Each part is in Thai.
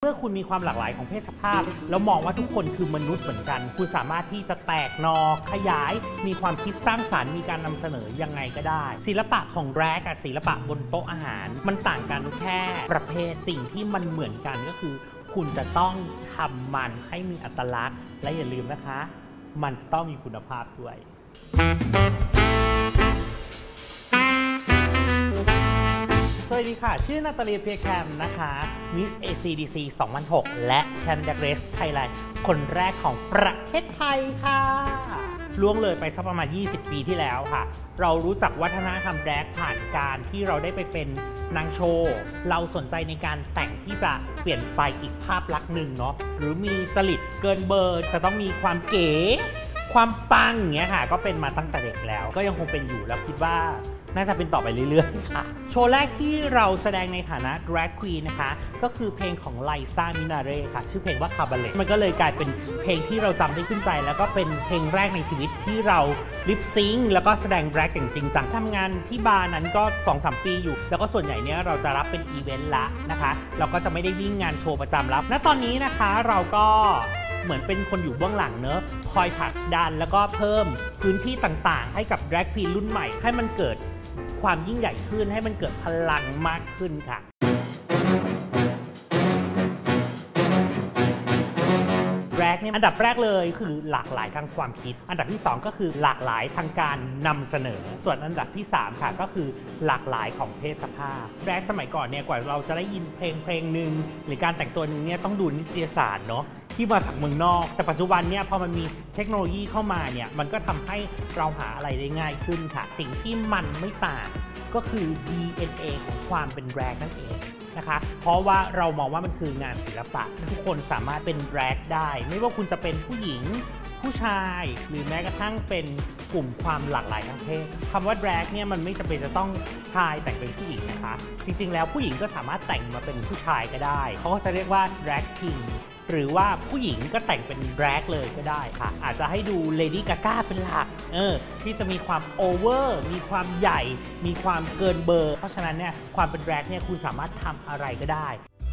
มื่อคุณมีความหลากหลายของเพศสภาพแล้วมองว่าทุกคนคือมนุษย์เหมือนกันคุณสามารถที่จะแตกหน่อขยายมีความคิดสร้างสรรค์มีการนำเสนอยังไงก็ได้ศิลปะของแดรกกับศิลปะบนโต๊ะอาหารมันต่างกันแค่ประเภทสิ่งที่มันเหมือนกันก็คือคุณจะต้องทำมันให้มีอัตลักษณ์และอย่าลืมนะคะมันจะต้องมีคุณภาพด้วยสวัสดีค่ะชื่อนาตาเลีย เพียแคมนะคะ Miss ACDC 2006 และแชมป์ดักเรสไทยแลนด์คนแรกของประเทศไทยค่ะล่วงเลยไปสักประมาณ20 ปีที่แล้วค่ะเรารู้จักวัฒนธรรมแดรกผ่านการที่เราได้ไปเป็นนางโชว์เราสนใจในการแต่งที่จะเปลี่ยนไปอีกภาพลักษณ์หนึ่งเนาะหรือมีจริตเกินเบอร์จะต้องมีความเก๋ความปังอย่างเงี้ยค่ะก็เป็นมาตั้งแต่เด็กแล้วก็ยังคงเป็นอยู่แล้วคิดว่าน่าจะเป็นต่อไปเรื่อยๆค่ะโชว์แรกที่เราแสดงในฐานะ drag queen นะคะก็คือเพลงของไลซ่ามินาเร่ค่ะชื่อเพลงว่าคาบาเล่มันก็เลยกลายเป็นเพลงที่เราจำได้ขึ้นใจแล้วก็เป็นเพลงแรกในชีวิตที่เราลิปซิงค์แล้วก็แสดง drag อย่างจริงจังทำงานที่บาร์นั้นก็ 2-3 ปีอยู่แล้วก็ส่วนใหญ่เนี้ยเราจะรับเป็นอีเวนต์ละนะคะเราก็จะไม่ได้วิ่งงานโชว์ประจำแล้วณตอนนี้นะคะเราก็เหมือนเป็นคนอยู่เบื้องหลังเนอะคอยผลักดันแล้วก็เพิ่มพื้นที่ต่างๆให้กับ drag queen รุ่นใหม่ให้มันเกิดความยิ่งใหญ่ขึ้นให้มันเกิดพลังมากขึ้นค่ะแรกเนี่ยอันดับแรกเลยคือหลากหลายทางความคิดอันดับที่2ก็คือหลากหลายทางการนำเสนอส่วนอันดับที่3ค่ะก็คือหลากหลายของเพศสภาพแรกสมัยก่อนเนี่ยกว่าเราจะได้ยินเพลงหนึ่งหรือการแต่งตัวหนึ่งเนี่ยต้องดูนิตยสารเนาะที่มาจากเมืองนอกแต่ปัจจุบันเนี่ยพอมันมีเทคโนโลยีเข้ามาเนี่ยมันก็ทำให้เราหาอะไรได้ง่ายขึ้นค่ะสิ่งที่มันไม่ต่างก็คือ DNA ของความเป็นแดรกนั่นเองนะคะเพราะว่าเรามองว่ามันคืองานศิลปะทุกคนสามารถเป็นแดรกได้ไม่ว่าคุณจะเป็นผู้หญิงผู้ชายหรือแม้กระทั่งเป็นกลุ่มความหลากหลายทางเพศคำว่าแดรกเนี่ยมันไม่จำเป็นจะต้องชายแต่งเป็นผู้หญิงนะคะจริงๆแล้วผู้หญิงก็สามารถแต่งมาเป็นผู้ชายก็ได้เขาก็จะเรียกว่าแดรกคิงหรือว่าผู้หญิงก็แต่งเป็นแดรกเลยก็ได้ค่ะอาจจะให้ดูเลดี้กาก้าเป็นหลักที่จะมีความโอเวอร์มีความใหญ่มีความเกินเบอร์เพราะฉะนั้นเนี่ยความเป็นแดรกเนี่ยคุณสามารถทำอะไรก็ได้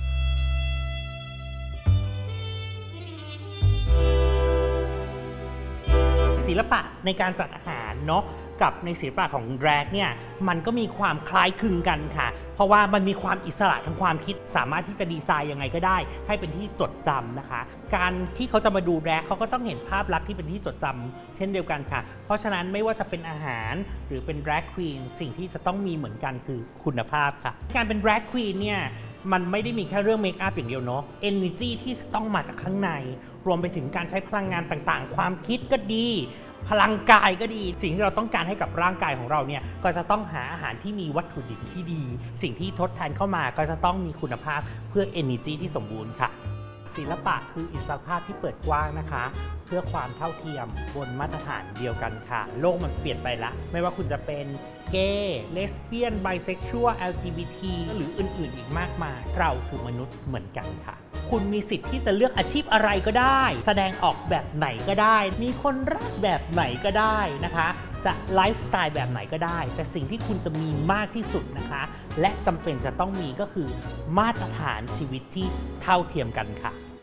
ศิลปะในการจัดอาหารเนาะกับในศิลปะของแดรกเนี่ยมันก็มีความคล้ายคลึงกันค่ะเพราะว่ามันมีความอิสระทางความคิดสามารถที่จะดีไซน์ยังไงก็ได้ให้เป็นที่จดจำนะคะการที่เขาจะมาดูแดรกเขาก็ต้องเห็นภาพลักษณ์ที่เป็นที่จดจำเช่นเดียวกันค่ะเพราะฉะนั้นไม่ว่าจะเป็นอาหารหรือเป็นแดรกควีนสิ่งที่จะต้องมีเหมือนกันคือคุณภาพค่ะการเป็นแดรกควีนเนี่ยมันไม่ได้มีแค่เรื่องเมคอัพอย่างเดียวเนาะ energy ที่จะต้องมาจากข้างในรวมไปถึงการใช้พลังงานต่างๆความคิดก็ดีพลังกายก็ดีสิ่งที่เราต้องการให้กับร่างกายของเราเนี่ยก็จะต้องหาอาหารที่มีวัตถุดิบที่ดีสิ่งที่ทดแทนเข้ามาก็จะต้องมีคุณภาพเพื่อ energy ที่สมบูรณ์ค่ะศิลปะคืออิสรภาพที่เปิดกว้างนะคะเพื่อความเท่าเทียมบนมาตรฐานเดียวกันค่ะโลกมันเปลี่ยนไปละไม่ว่าคุณจะเป็นเกย์เลสเบี้ยนไบเซ็กชวล LGBT หรืออื่นๆอีกมากมายเราคือมนุษย์เหมือนกันค่ะคุณมีสิทธิ์ที่จะเลือกอาชีพอะไรก็ได้แสดงออกแบบไหนก็ได้มีคนรักแบบไหนก็ได้นะคะจะไลฟ์สไตล์แบบไหนก็ได้แต่สิ่งที่คุณจะมีมากที่สุดนะคะและจำเป็นจะต้องมีก็คือมาตรฐานชีวิตที่เท่าเทียมกันค่ะ